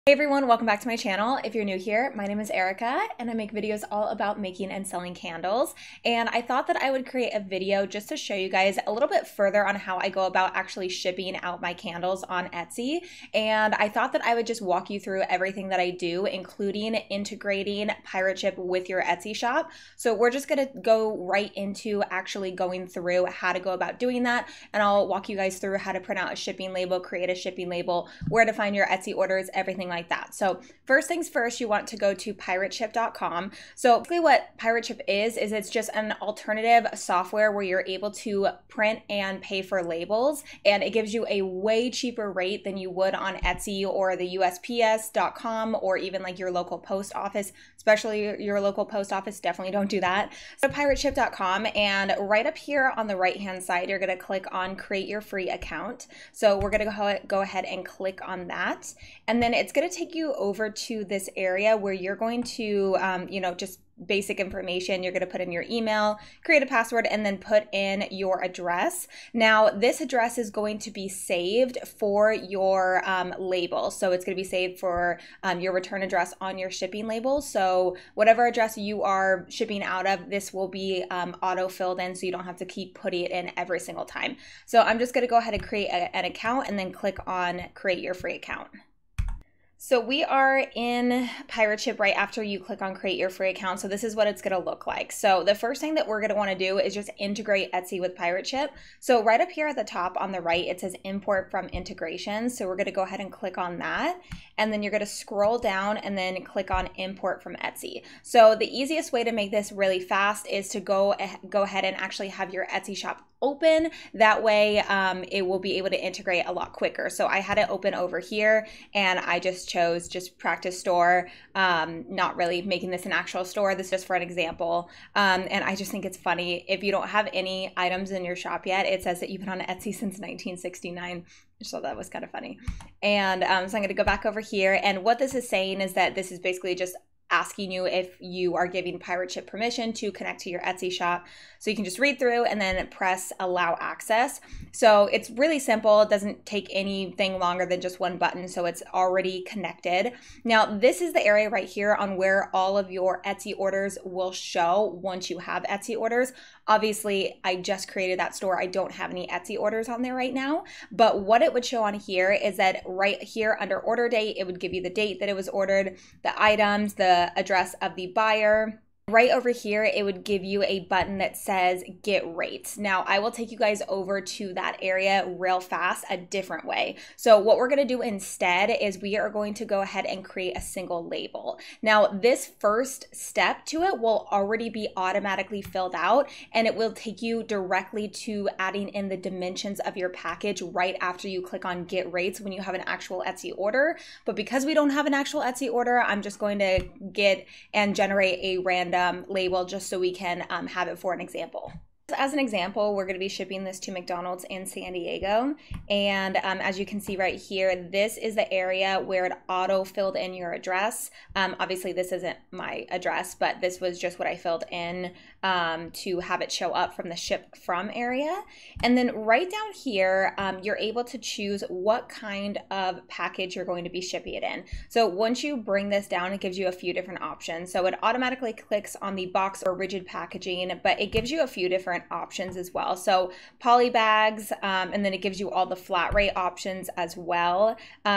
Hey everyone, welcome back to my channel. If you're new here, my name is Erica and I make videos all about making and selling candles. And I thought that I would create a video just to show you guys a little bit further on how I go about actually shipping out my candles on Etsy. And I thought that I would just walk you through everything that I do, including integrating Pirate Ship with your Etsy shop. So we're just gonna go right into actually going through how to go about doing that. And I'll walk you guys through how to print out a shipping label, create a shipping label, where to find your Etsy orders, everything like that. So first things first, you want to go to pirateship.com. So basically what Pirate Ship is it's just an alternative software where you're able to print and pay for labels, and it gives you a way cheaper rate than you would on Etsy or the USPS.com or even like your local post office, especially your local post office. Definitely don't do that. So pirateship.com, and right up here on the right hand side, you're going to click on create your free account. So we're going to go ahead and click on that, and then it's going to take you over to this area where you're going to, just basic information. You're going to put in your email, create a password, and then put in your address. Now, this address is going to be saved for your label. So it's going to be saved for your return address on your shipping label. So whatever address you are shipping out of, this will be auto-filled in, so you don't have to keep putting it in every single time. So I'm just going to go ahead and create an account and then click on create your free account. So we are in Pirate Ship right after you click on create your free account. So this is what it's going to look like. So the first thing that we're going to want to do is just integrate Etsy with Pirate Ship. So right up here at the top on the right, it says import from integration. So we're going to go ahead and click on that. And then you're going to scroll down and then click on import from Etsy. So the easiest way to make this really fast is to go ahead and actually have your Etsy shop open. That way it will be able to integrate a lot quicker. So I had it open over here and I just chose just practice store, not really making this an actual store. This is just for an example. And I just think it's funny. If you don't have any items in your shop yet, it says that you've been on Etsy since 1969. So that was kind of funny. And so I'm going to go back over here. And what this is saying is that this is basically just asking you if you are giving Pirate Ship permission to connect to your Etsy shop. So you can just read through and then press allow access. So it's really simple. It doesn't take anything longer than just one button. So it's already connected. Now, this is the area right here on where all of your Etsy orders will show once you have Etsy orders. Obviously, I just created that store. I don't have any Etsy orders on there right now. But what it would show on here is that right here under order date, it would give you the date that it was ordered, the items, the address of the buyer. Right over here, it would give you a button that says get rates. Now, I will take you guys over to that area real fast a different way. So what we're going to do instead is we are going to go ahead and create a single label. Now, this first step to it will already be automatically filled out, and it will take you directly to adding in the dimensions of your package right after you click on get rates when you have an actual Etsy order. But because we don't have an actual Etsy order, I'm just going to get and generate a random label just so we can have it for an example. As an example, we're going to be shipping this to McDonald's in San Diego. And as you can see right here, this is the area where it auto filled in your address. Obviously, this isn't my address, but this was just what I filled in to have it show up from the ship from area. And then right down here, you're able to choose what kind of package you're going to be shipping it in. So once you bring this down, it gives you a few different options. So it automatically clicks on the box or rigid packaging, but it gives you a few different options as well. So poly bags, and then it gives you all the flat rate options as well.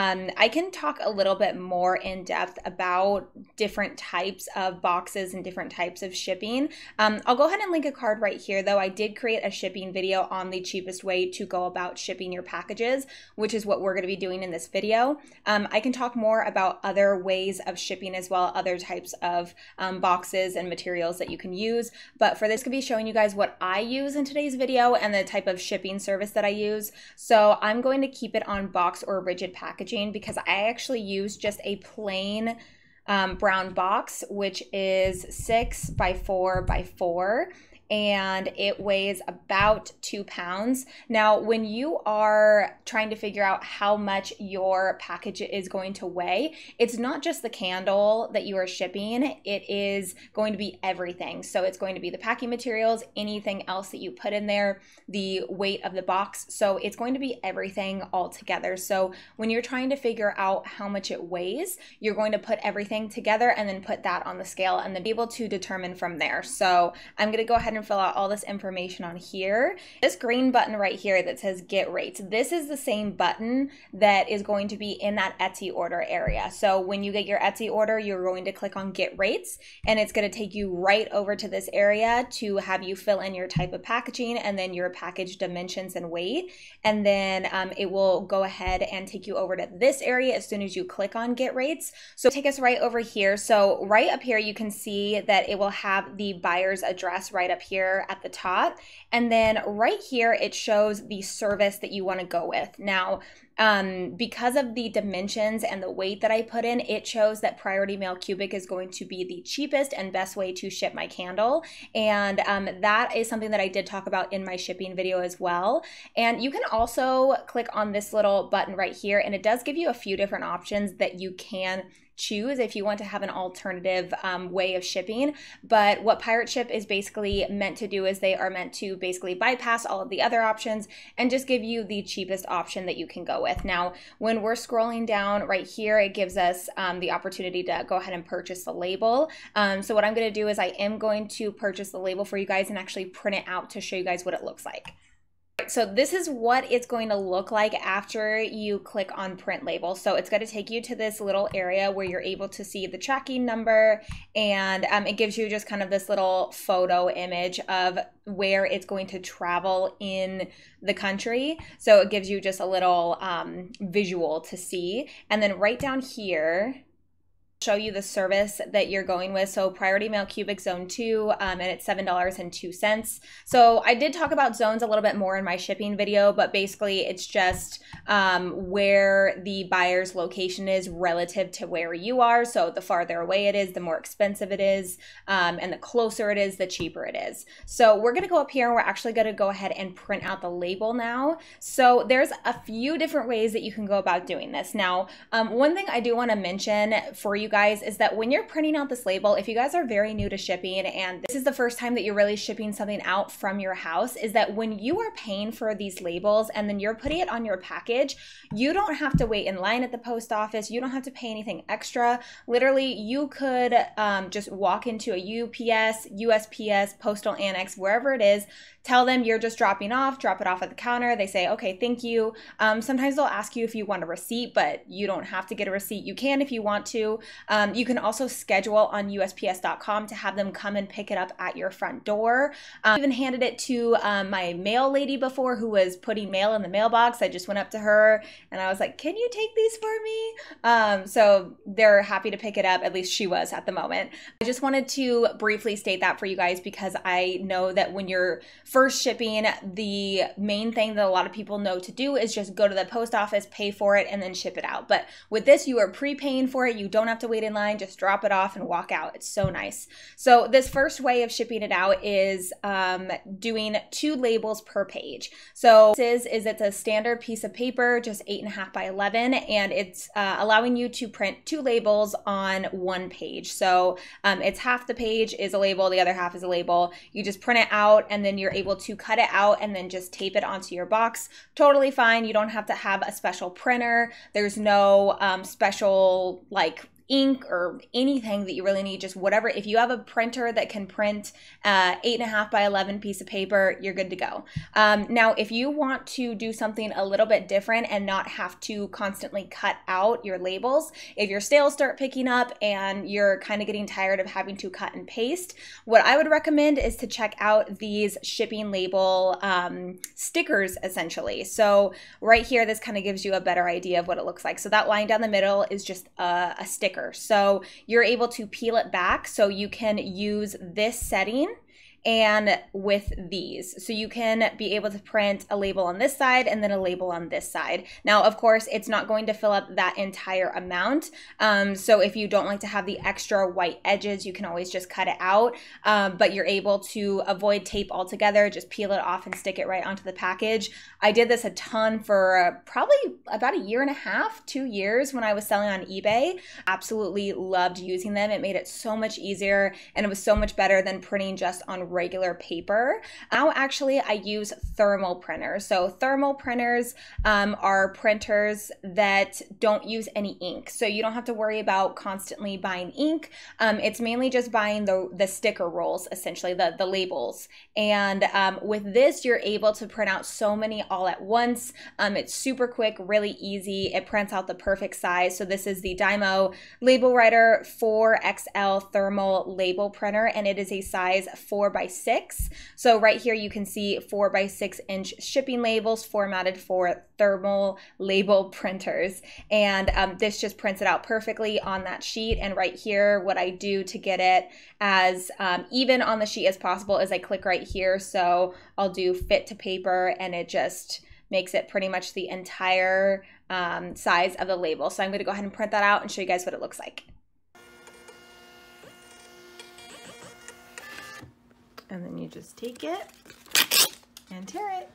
I can talk a little bit more in depth about different types of boxes and different types of shipping. I'll go ahead and link a card right here, though. I did create a shipping video on the cheapest way to go about shipping your packages, which is what we're going to be doing in this video. I can talk more about other ways of shipping as well, other types of boxes and materials that you can use. But for this, I'm going to be showing you guys what I use in today's video and the type of shipping service that I use. So I'm going to keep it on box or rigid packaging because I actually use just a plain brown box, which is 6 by 4 by 4. and it weighs about 2 pounds. Now, when you are trying to figure out how much your package is going to weigh, it's not just the candle that you are shipping, it is going to be everything. So it's going to be the packing materials, anything else that you put in there, the weight of the box. So it's going to be everything all together. So when you're trying to figure out how much it weighs, you're going to put everything together and then put that on the scale and then be able to determine from there. So I'm going to go ahead and fill out all this information on here. This green button right here that says get rates, this is the same button that is going to be in that Etsy order area. So when you get your Etsy order, you're going to click on get rates, and it's going to take you right over to this area to have you fill in your type of packaging and then your package dimensions and weight. And then it will go ahead and take you over to this area as soon as you click on get rates. So take us right over here. So right up here, you can see that it will have the buyer's address right up here at the top. And then right here, it shows the service that you want to go with. Now, because of the dimensions and the weight that I put in, it shows that Priority Mail Cubic is going to be the cheapest and best way to ship my candle. And that is something that I did talk about in my shipping video as well. And you can also click on this little button right here, and it does give you a few different options that you can choose if you want to have an alternative way of shipping. But what Pirate Ship is basically meant to do is they are meant to basically bypass all of the other options and just give you the cheapest option that you can go with. Now, when we're scrolling down right here, it gives us the opportunity to go ahead and purchase the label. So what I'm going to do is I am going to purchase the label for you guys and actually print it out to show you guys what it looks like. So this is what it's going to look like after you click on print label. So it's going to take you to this little area where you're able to see the tracking number, and it gives you just kind of this little photo image of where it's going to travel in the country. So it gives you just a little visual to see. And then right down here, show you the service that you're going with. So Priority Mail Cubic Zone 2, and it's $7.02. So I did talk about zones a little bit more in my shipping video, but basically it's just where the buyer's location is relative to where you are. So the farther away it is, the more expensive it is, and the closer it is, the cheaper it is. So we're gonna go up here and we're actually gonna go ahead and print out the label now. So there's a few different ways that you can go about doing this. Now, one thing I do wanna mention for you guys is that when you're printing out this label, if you guys are very new to shipping and this is the first time that you're really shipping something out from your house, is that when you are paying for these labels and then you're putting it on your package, you don't have to wait in line at the post office. You don't have to pay anything extra. Literally, you could just walk into a UPS, USPS, Postal Annex, wherever it is, tell them you're just dropping off, drop it off at the counter. They say, okay, thank you. Sometimes they'll ask you if you want a receipt, but you don't have to get a receipt. You can if you want to. You can also schedule on USPS.com to have them come and pick it up at your front door. I even handed it to my mail lady before who was putting mail in the mailbox. I just went up to her and I was like, can you take these for me? So they're happy to pick it up. At least she was at the moment. I just wanted to briefly state that for you guys because I know that when you're first shipping, the main thing that a lot of people know to do is just go to the post office, pay for it, and then ship it out. But with this, you are prepaying for it. You don't have to wait in line, just drop it off and walk out. It's so nice. So this first way of shipping it out is doing 2 labels per page. So this is it's a standard piece of paper, just 8.5 by 11, and it's allowing you to print 2 labels on 1 page. So it's half the page is a label, the other half is a label. You just print it out and then you're able to cut it out and then just tape it onto your box. Totally fine. You don't have to have a special printer. There's no special like ink or anything that you really need, just whatever. If you have a printer that can print 8.5 by 11 piece of paper, you're good to go. Now, if you want to do something a little bit different and not have to constantly cut out your labels, if your sales start picking up and you're kind of getting tired of having to cut and paste, what I would recommend is to check out these shipping label stickers, essentially. So right here, this kind of gives you a better idea of what it looks like. So that line down the middle is just a sticker. So you're able to peel it back so you can use this setting and with these. So you can be able to print a label on this side and then a label on this side. Now, of course, it's not going to fill up that entire amount. So if you don't like to have the extra white edges, you can always just cut it out. But you're able to avoid tape altogether, just peel it off and stick it right onto the package. I did this a ton for probably about a year and a half, 2 years when I was selling on eBay. Absolutely loved using them. It made it so much easier and it was so much better than printing just on regular paper. Now actually I use thermal printers. So thermal printers are printers that don't use any ink. So you don't have to worry about constantly buying ink. It's mainly just buying the sticker rolls, essentially the labels. And with this, you're able to print out so many all at once. It's super quick, really easy. It prints out the perfect size. So this is the Dymo Label Writer 4XL thermal label printer, and it is a size 4x6. So right here you can see 4x6 inch shipping labels formatted for thermal label printers. And this just prints it out perfectly on that sheet. And right here, what I do to get it as even on the sheet as possible is I click right here. So I'll do fit to paper and it just makes it pretty much the entire size of the label. So I'm going to go ahead and print that out and show you guys what it looks like. And then you just take it and tear it.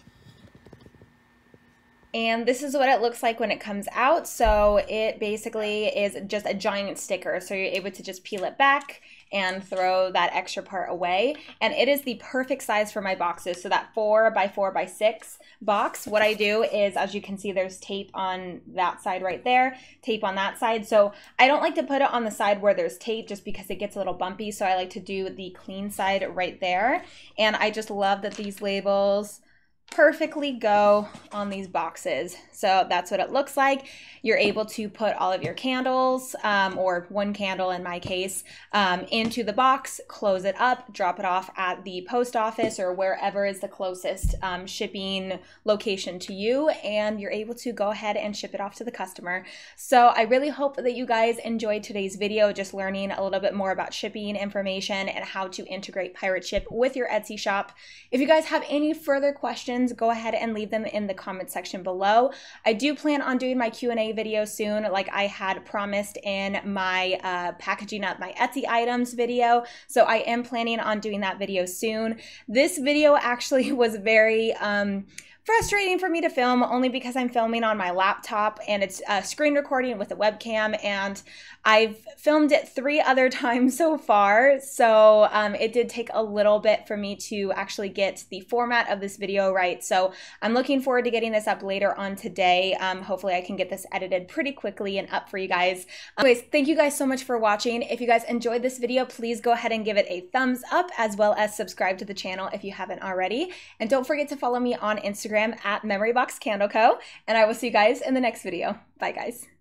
And this is what it looks like when it comes out. So it basically is just a giant sticker. So you're able to just peel it back and throw that extra part away. And it is the perfect size for my boxes. So that 4x4x6 box, what I do is, as you can see, there's tape on that side right there, tape on that side. So I don't like to put it on the side where there's tape just because it gets a little bumpy. So I like to do the clean side right there. And I just love that these labels perfectly go on these boxes. So that's what it looks like. You're able to put all of your candles, or one candle in my case, into the box, close it up, drop it off at the post office or wherever is the closest shipping location to you, and you're able to go ahead and ship it off to the customer. So I really hope that you guys enjoyed today's video, just learning a little bit more about shipping information and how to integrate Pirate Ship with your Etsy shop. If you guys have any further questions, go ahead and leave them in the comment section below. I do plan on doing my Q&A video soon, like I had promised in my packaging up my Etsy items video. So I am planning on doing that video soon. This video actually was very frustrating for me to film, only because I'm filming on my laptop and it's screen recording with a webcam, and I've filmed it 3 other times so far. So it did take a little bit for me to actually get the format of this video right. So I'm looking forward to getting this up later on today. Hopefully I can get this edited pretty quickly and up for you guys. Anyways, thank you guys so much for watching. If you guys enjoyed this video, please go ahead and give it a thumbs up, as well as subscribe to the channel if you haven't already. And don't forget to follow me on Instagram at MemoryBoxCandleCo. And I will see you guys in the next video. Bye guys.